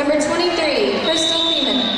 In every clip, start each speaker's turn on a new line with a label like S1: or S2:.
S1: Number 23, Crystal Lehman.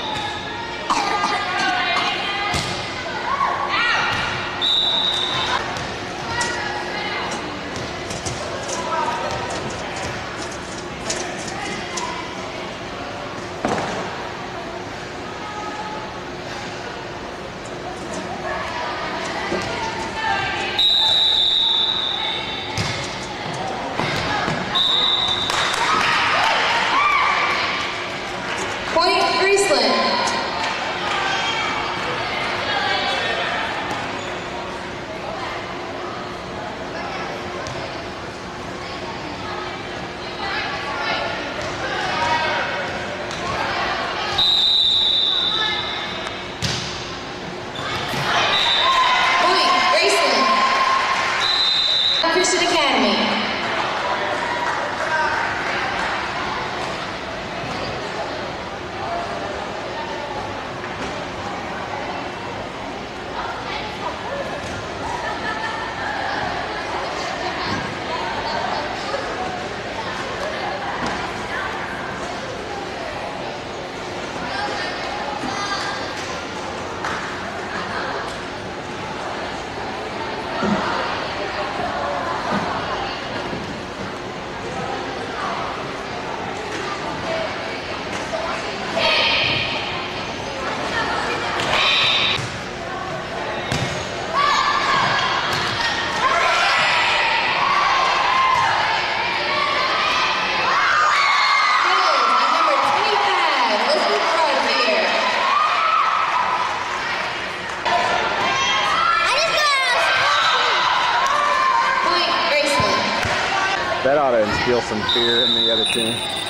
S2: That ought to instill some fear in the other team.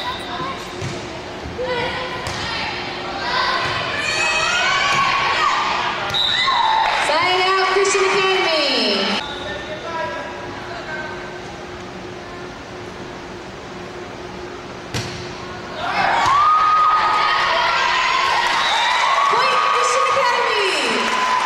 S1: Side out, Christian Academy. Point, Christian Academy.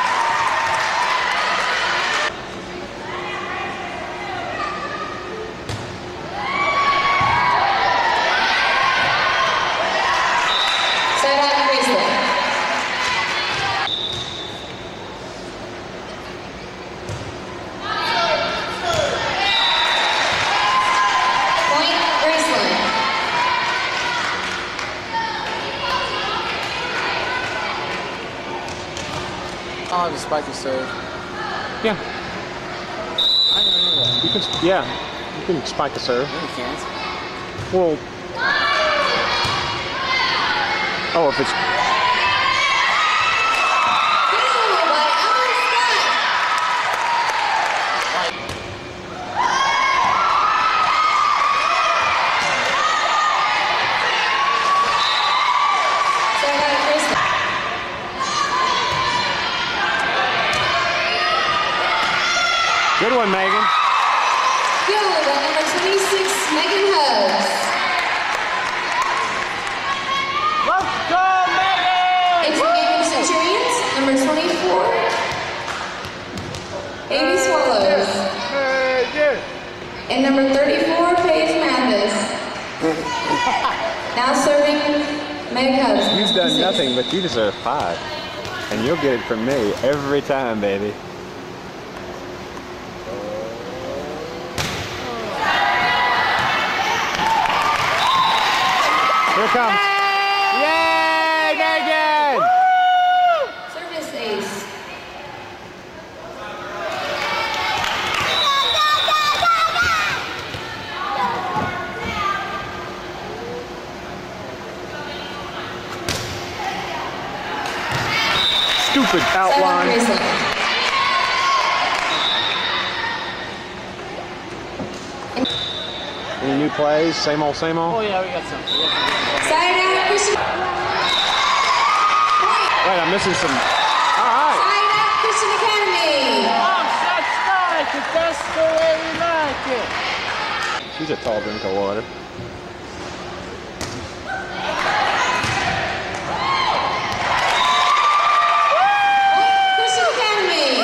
S3: Oh, the spiky serve.
S2: Yeah.
S3: I never knew that.
S2: You can, you can spike a serve.
S3: No, you can't.
S2: Well, oh, if it's good one, Megan.
S1: Good, number 26, Meghan Hubbs.
S3: Let's go, Meghan!
S1: Into the game of Centurions, number 24, Amy Swallows. And number 34, Paige Mathis. Now serving Meg Hubbs.
S2: You've done nothing, but you deserve 5. And you'll get it from me every time, baby. Here it comes. Yay, Megan!
S1: Service ace.
S2: Stupid outline. Any new plays? Same old, same old?
S3: Oh yeah, we got some.
S1: Side out, Christian.
S2: Wait, I'm missing some. All right.
S1: Side out, Christian Academy.
S3: Oh, that's like it. That's the way we like it.
S2: She's a tall drink of water.
S1: Christian Academy.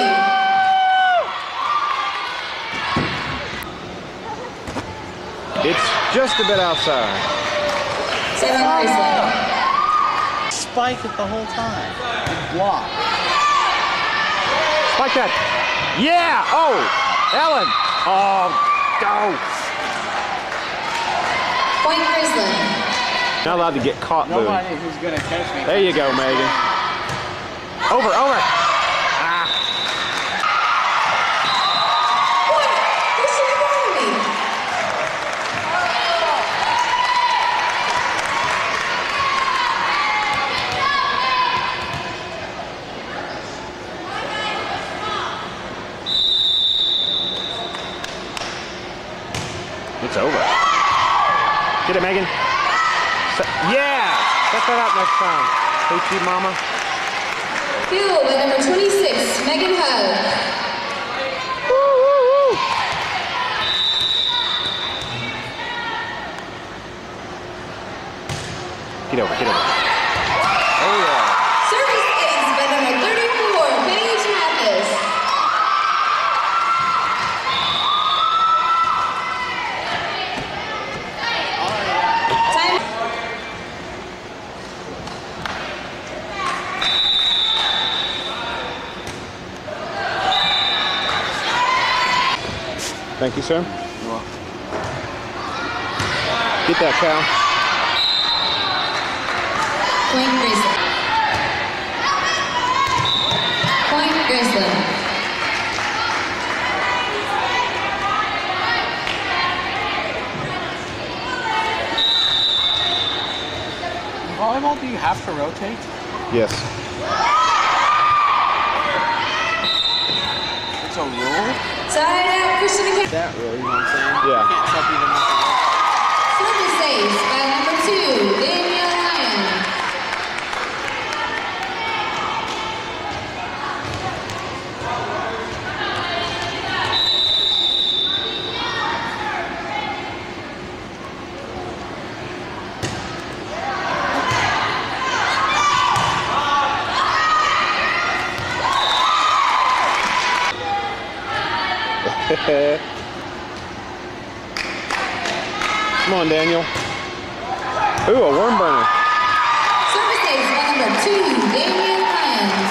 S2: It's just a bit outside.
S1: Side out Graceland.
S3: Spike it the whole time. Block.
S2: Spike that. Yeah! Oh! Ellen! Oh, go!
S1: Point Graceland.
S2: Not allowed to get caught, Boone.
S3: Nobody who's gonna catch me.
S2: There you go, Megan. Over, over. Ah.
S1: Point Christian Academy.
S2: It's over. Get it, Megan. Yeah! Set that up next time. Hate you, mama.
S1: Fuel by number 26, Meghan.
S2: Woo, woo, woo. Get over, get over. Oh, yeah.
S1: Service ace by number 34, Paige Mathis. Time.
S2: Thank you, sir. Get that, Cal.
S1: Point Graceland. Point Graceland.
S3: Volleyball, do you have to rotate?
S2: Yes.
S3: It's a rule?
S1: Side out Christian Academy.
S3: That rule, you know what I'm saying?
S2: Yeah.
S3: You can't tell people not to rotate.
S1: Service ace by number 2, Danielle Lyon.
S2: Come on, Daniel. Ooh, a worm burner.
S1: Service ace by number 2, Danielle Lyons.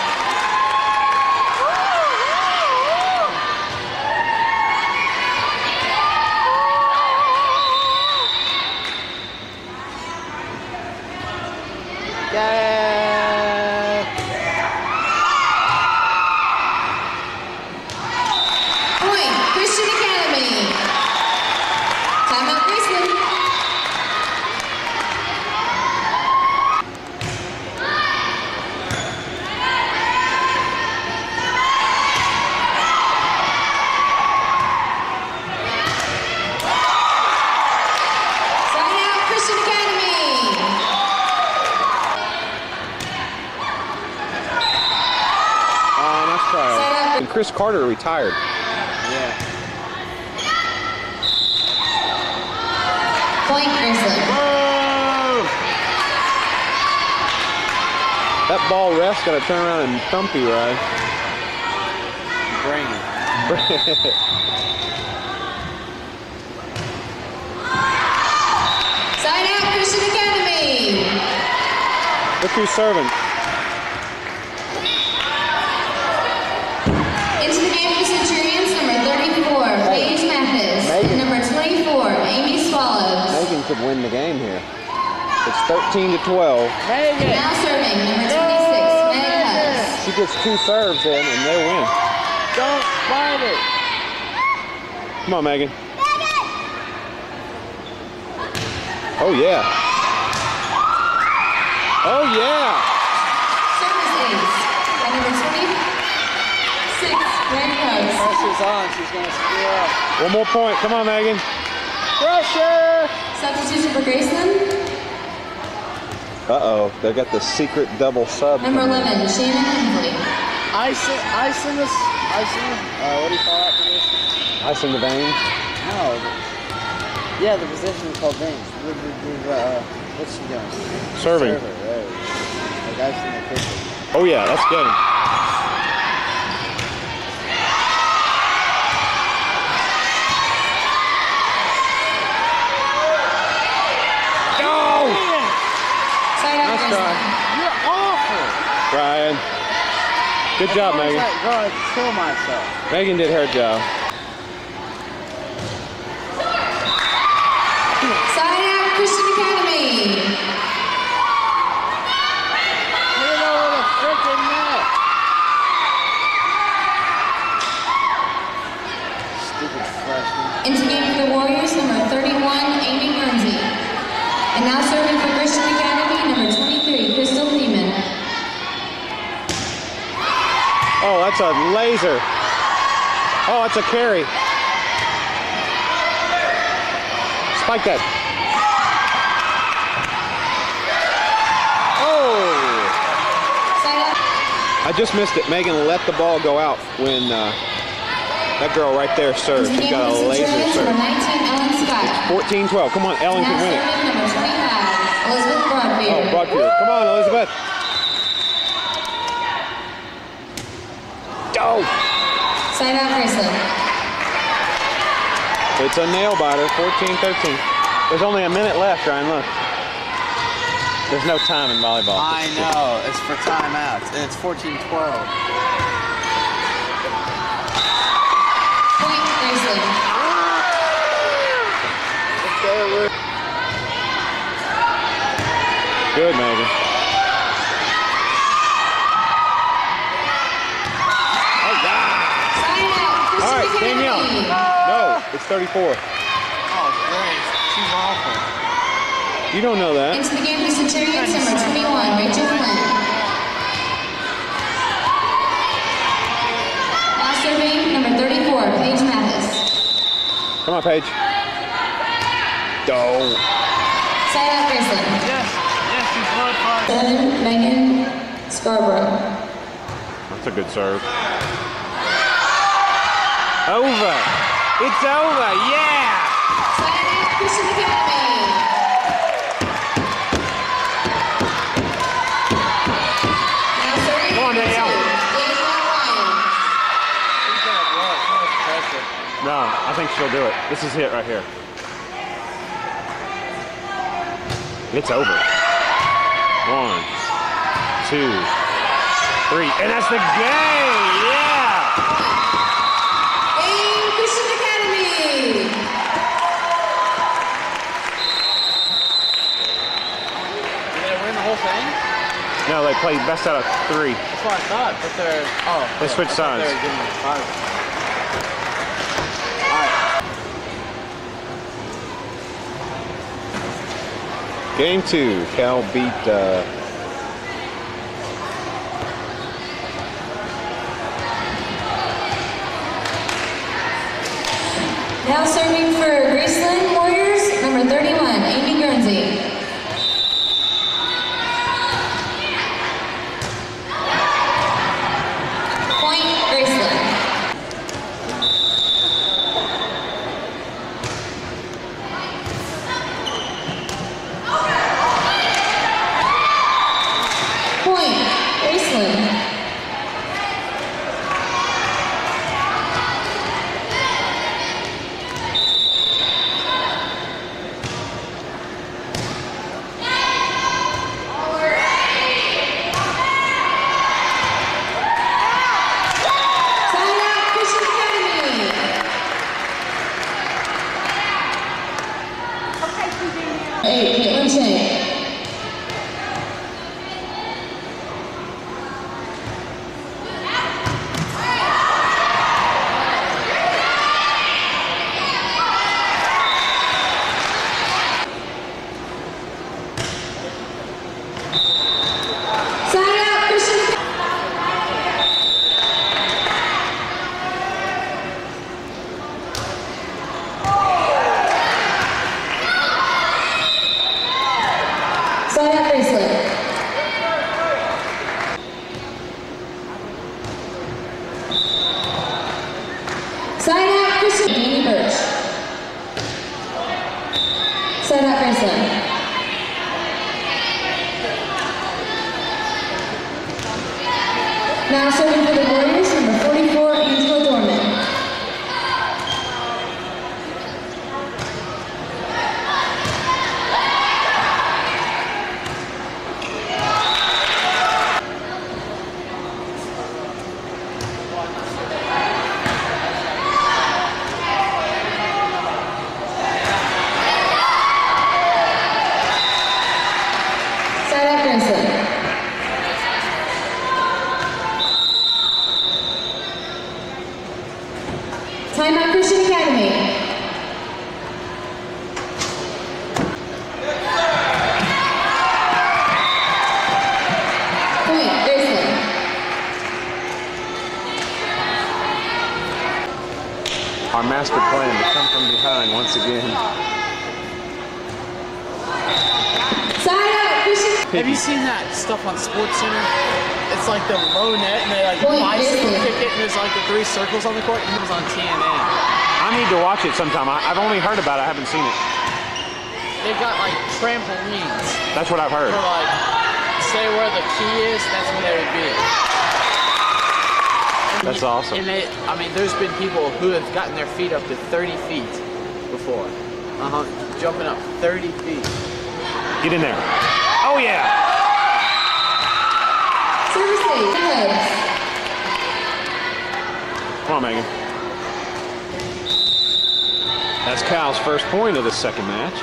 S2: Yeah.
S1: Point Christian Academy. Time out Graceland. Sign out Christian Academy.
S2: Nice try.
S1: Set up.
S2: And Chris Carter retired.
S3: Yeah.
S1: Point Graceland.
S2: Whoa! That ball ref's got to turn around and thump you, right?
S3: Bring it.
S1: Sign out Christian Academy.
S2: Look who's serving.
S1: Into the game for the Centurions, number 34, Paige Mathis.
S2: Meghan.
S1: And number 24, Amy Swallows.
S2: Megan could win the game here. It's 13-12.
S3: Megan!
S1: Now serving, number 26, Meghan.
S2: She gets 2 serves in and they win.
S3: Don't fight it!
S2: Come on, Megan. Oh, yeah. Oh, yeah.
S1: Service ace by number 26, Greg Post.
S3: Pressure's on, she's gonna screw up.
S2: One more point. Come on, Megan.
S3: Pressure!
S1: Substitution for Graceland,
S2: Uh-oh. They got the secret double sub.
S1: number 11, Shannon Hensley.
S3: Ice in the, what do you call that position?
S2: Ice in the vein.
S3: No. Yeah, the position is called veins. What's she doing?
S2: Serving.
S3: Server, right. Like ice in the kitchen.
S2: Oh, yeah. That's good. Go! Good job, Megan.
S3: Go and kill myself.
S2: Megan did her job.
S1: Sign out Christian Academy.
S3: Hit it over the freaking net. Stupid freshman.
S1: Into game for the Warriors, number 31, Amy Guernsey. And now serving for Christian Academy, number 23, Crystal Lehman.
S2: Oh, that's a laser. Oh, that's a carry. Spike that. Oh! I just missed it. Megan let the ball go out when that girl right there served. She got a laser serve.
S1: Number 19, Ellen Scott.
S2: 14-12. Come on, Ellen can win it.
S1: Number 25, Elizabeth Broadbeer.
S2: Oh, Broadbeer. Come on, Elizabeth. Go!
S1: Side out Graceland.
S2: It's a nail biter, 14-13. There's only a minute left, Ryan, look. There's no time in volleyball.
S3: I know, it's for timeouts, and it's 14-12.
S1: Point Graceland.
S2: Good, Megan. All right, Danielle. No, it's 34.
S3: Oh, great. She's awful.
S2: You don't know that.
S1: Into the game for Centurions, number 21, Rachel Flynn. Now serving, number 34, Paige Mathis.
S2: Come on, Paige. Go.
S1: Side out Graceland.
S3: Yes, she's really fun.
S1: 7, Meghan Scarborough.
S2: That's a good serve. Over. It's over. Yeah.
S1: Side out Christian Academy. Now serving,
S2: Come on,
S1: number 2,
S2: Danielle.
S1: Danielle Ryan.
S3: She's gonna blow it. So much pressure.
S2: No, I think she'll do it. This is it right here. It's over. 1, 2, 3, and that's the game. Yeah.
S1: Game Christian Academy.
S3: Did they win the whole thing?
S2: No, they played best out of 3.
S3: That's what I thought, but they're... Oh.
S2: They switched
S3: I thought
S2: sides.
S3: They were getting the five.
S2: Game 2. Cal beat
S1: Now serving for Graceland Warriors, number 31, Amy Guernsey. Point Graceland. Point Graceland. Sign out Christian Academy. Hey, Caitlin Chang. Sign out Christian Academy. Sign out Graceland. Sign out Christian. Amy Birch. Sign out Graceland. Now serving for the Warriors, number 44, Angela Dorman. Timeout Christian Academy. Point, Graceland.
S2: Our master plan to come from behind once again.
S1: Side out, Christian.
S3: Have you seen that stuff on Sports Center? It's like the low net and they like
S1: Point,
S3: bicycle
S1: Graceland.
S3: kick it and there's like the 3 circles on the court and it was on TNN.
S2: I need to watch it sometime. I've only heard about it. I haven't seen it.
S3: They've got like trampolines
S2: That's what I've heard.
S3: for like, say where the key is, that's where they would be.
S2: That's awesome.
S3: And they, I mean, there's been people who have gotten their feet up to 30 feet before. Jumping up 30 feet.
S2: Get in there. Oh, yeah.
S1: Service lead.
S2: Come on, Megan. That's Kyle's first point of the second match.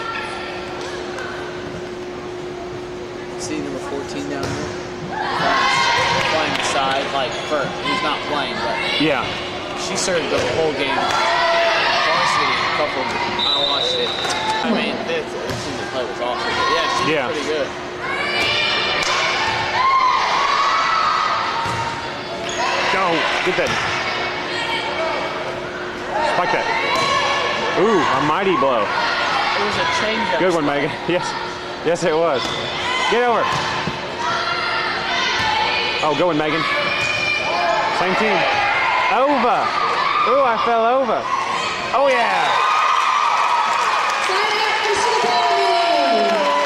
S3: See number 14 down there? Playing the side, like, he's not playing, but
S2: Yeah.
S3: she served the whole game. Varsity, a couple, I watched it. I mean, this season play was awesome. But yeah, she did pretty good.
S2: Go. Get that. Spike that. Ooh, a mighty blow.
S3: It was a change-up.
S2: Good one, Megan. Yes. Yes, it was. Get over. Oh, going, Megan. Same team. Over. Ooh, I fell over. Oh, yeah.
S1: Side out, Christian Academy.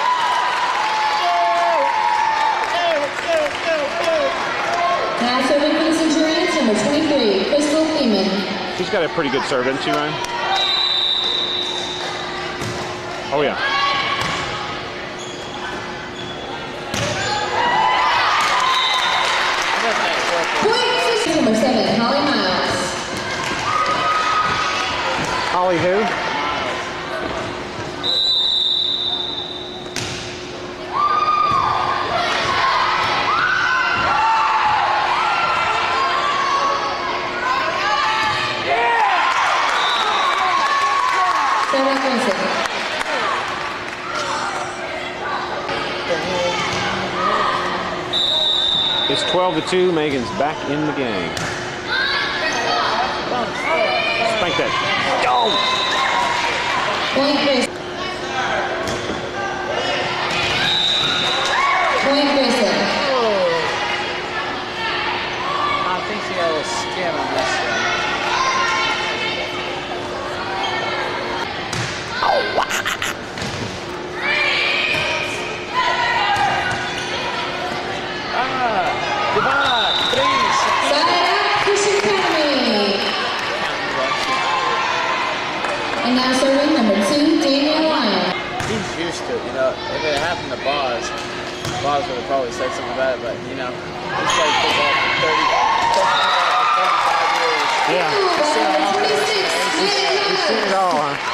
S1: Now serving for the Centurions, number 23, Crystal Freeman.
S2: She's got a pretty good serve, doesn't she, Ryan? Oh, yeah.
S1: Point, number 7, Holly Miles.
S2: Holly who?
S1: Side out, Grayson.
S2: It's 12-2. Megan's back in the game. Spank that. Go!
S1: Point, Grayson. Point, Grayson.
S3: I think she got a little skin on this one.
S1: Side out, Christian Academy. And now serving number 2, Daniel Lyon.
S3: He's used to it, you know. If it happened to Boz would have probably said something about it, but, you know, he's played football for 35 years.
S2: Yeah.
S1: Number 26,
S2: He's seen it all, huh?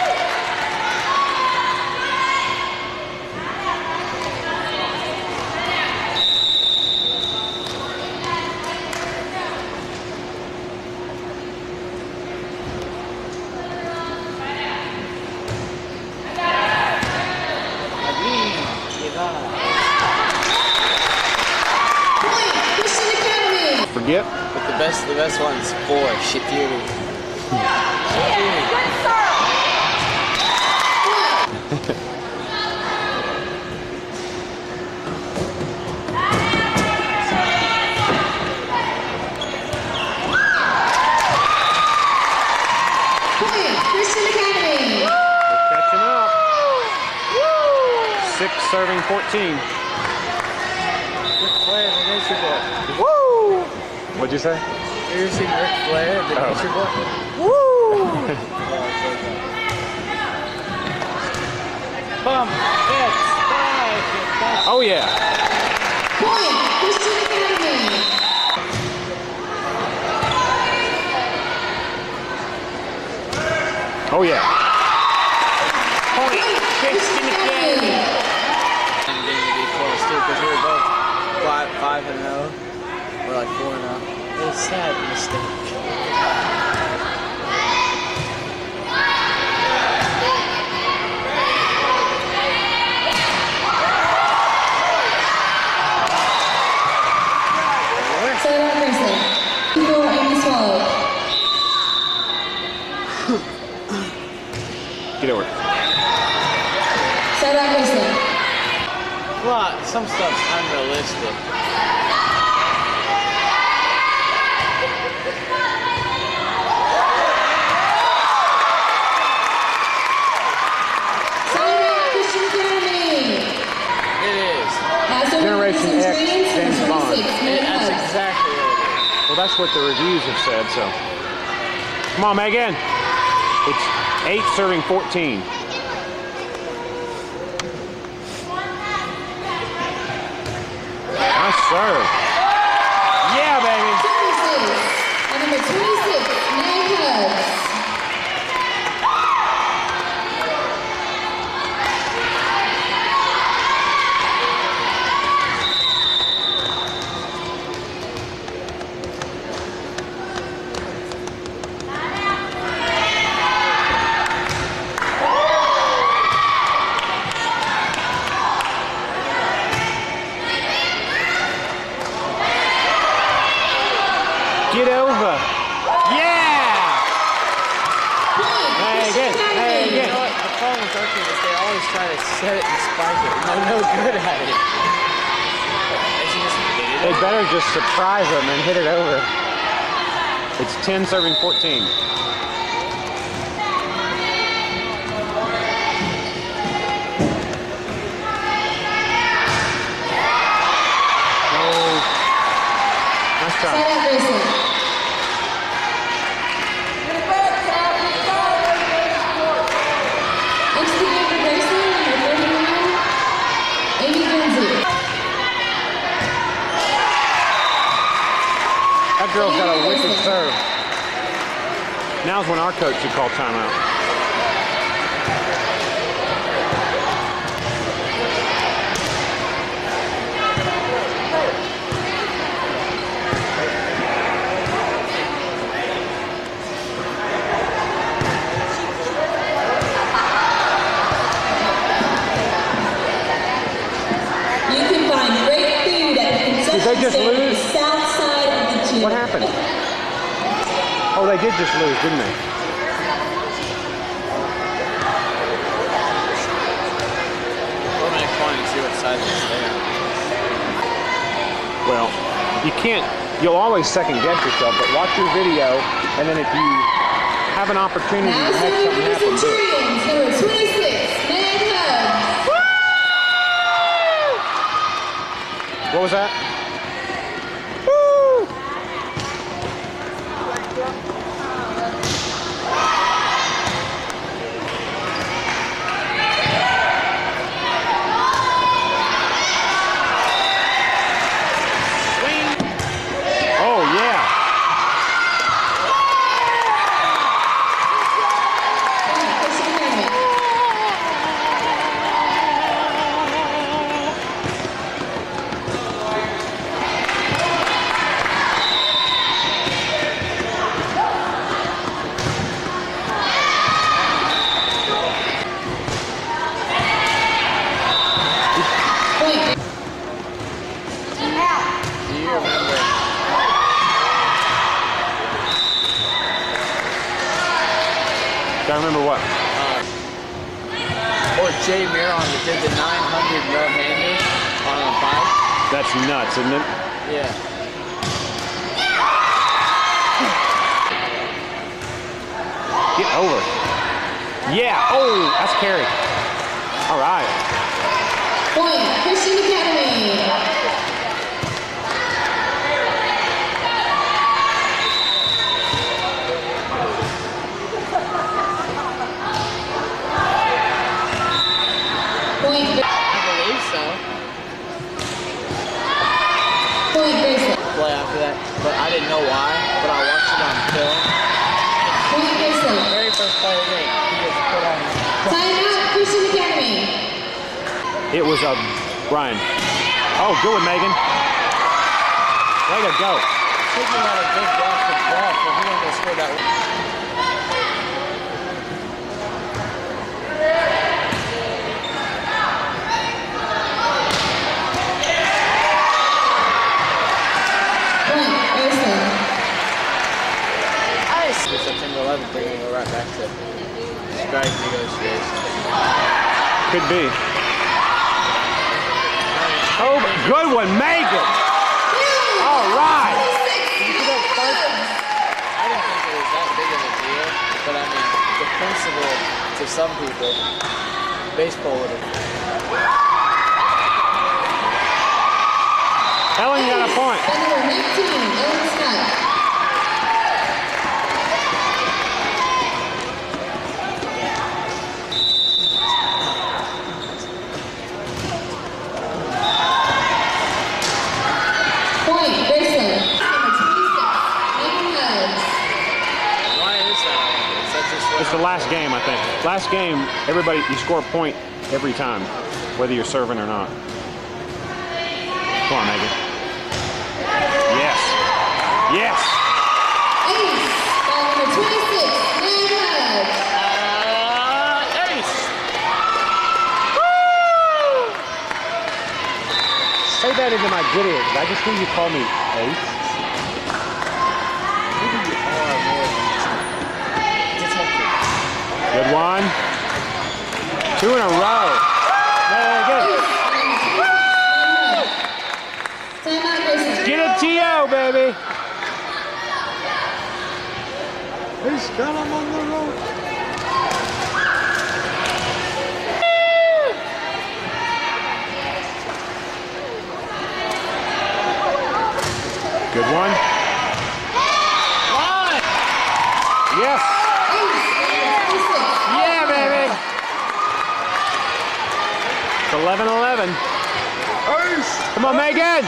S2: Forget.
S3: But the best one's 4, Shitiri.
S1: Christian Academy.
S2: We're catching up. 6 serving 14.
S3: Ric Flair, the Nature Boy.
S2: Woo! What'd you say?
S3: You ever seen Ric Flair, the Nature Boy?
S2: Woo!
S3: Bum,
S2: Oh, yeah.
S1: Point, Christian Academy.
S2: Oh, yeah.
S1: Point, Christian Academy.
S3: And game to be close too, because we were both 5-0. We're like 4-0. It was sad mistake.
S2: Get over it.
S1: Start out Graceland.
S3: Well, some stuff's unrealistic.
S2: Generation X, James Bond.
S3: That's exactly what it is.
S2: Well, that's what the reviews have said, so. Come on, Megan. It's 8 serving 14. Nice serve. Yeah, baby.
S1: 26. And number 26, Meghan.
S2: Get over. Yeah! Megan.
S3: You know what? The problem with our team is they always try to set it and spike it, and they're no good at it.
S2: They better just surprise them and hit it over. It's 10 serving 14. Oh. Nice try.
S1: Start out Graceland. Next to game for Graceland, number 39, Amy Guernsey.
S2: That girl's got a wicked serve. Now's when our coach should call timeout.
S1: You can find great food at the concession
S2: Did they just
S1: stand on
S2: lose?
S1: the south side of the gym.
S2: What happened? Oh, they did just lose, didn't they?
S3: We're going to call and see what side they stay on.
S2: Well, you can't, you'll always second guess yourself, but watch your video, and then if you have an opportunity
S1: Now
S2: to make
S1: serving
S2: something
S1: for the
S2: happen, do it.
S1: Centurions, number 26, Meghan.
S2: What was that? Woo! Oh, yeah.
S1: Christian Academy. Point.
S3: Do you remember?
S2: Do I remember what?
S3: Or Jay Miron that did the 900 no-hander on a bike?
S2: That's nuts, isn't it?
S3: Yeah.
S2: Get over. Yeah. Oh, that's carry. All right.
S1: Point. Christian Academy. Point.
S3: I believe so.
S1: Point Graceland.
S3: Play after that, but I didn't know why, but I watched it on film.
S1: Point Graceland.
S3: Very first play of the game, he gets put on.
S1: Timeout Christian Academy.
S2: It was a Ryan. Oh, good one, Megan. Way to go.
S3: Taking out a big block for ball for who to score that one.
S1: Point Graceland.
S3: Nice. September 11th, going to go right back to strike negotiations.
S2: Could be. Oh, good one, Meghan. All right.
S3: I didn't think it was that big of a deal, but I mean, the principle to some people, baseball would have.
S2: Ellen got a point.
S1: Number 19, Ellen Scott. Point, Graceland. Number 26, Meghan.
S3: Why is that? Is that just what
S2: It's the last game, I think. Last game, everybody, you score a point every time, whether you're serving or not. Come on, Meghan. Yes. Yes.
S1: Ace, ball number 26, Meghan.
S3: Ace!
S2: Say that into my good ear, because I just hear you call me Ace.
S3: Maybe you are more than detective.
S2: Good one. 2 in a row. Meghan.
S1: Timeout, Graceland.
S2: Get a TO, baby.
S3: He's got him on the road.
S2: Good one.
S3: Line!
S2: Yes. Yeah, baby. It's 11-11.
S3: Ace!
S2: Come on, Meghan.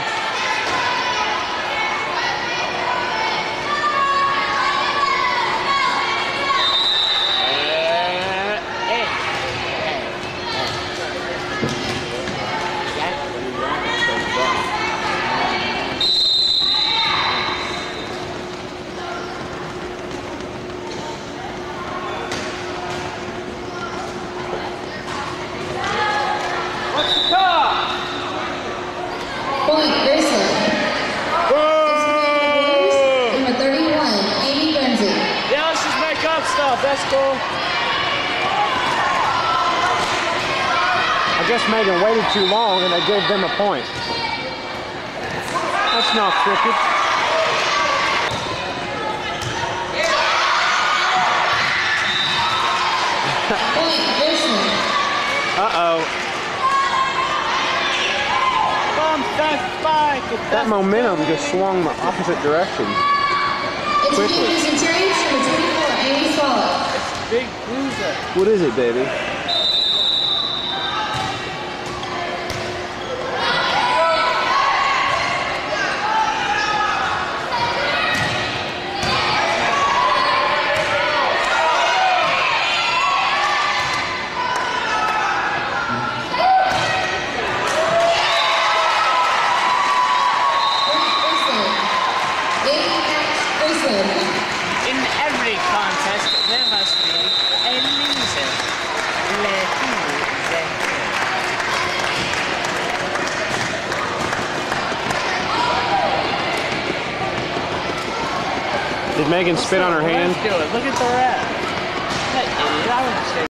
S1: Point, Graceland. Number 31, Amy Guernsey.
S3: Yeah, let's just make up stuff. That's cool.
S2: I guess Meghan waited too long and they gave them a point. That's not crooked.
S1: Point, Graceland.
S2: Uh-oh. That momentum just swung the opposite direction.
S1: It's
S2: Quickly.
S1: Infusion Series, number 24, Amy Swallow.
S3: Big loser.
S2: What is it, baby?
S3: In every contest, there must be a loser.
S2: Did Meghan spit on her hand?
S3: Let's do it. Look at the rat. That idiot. I would say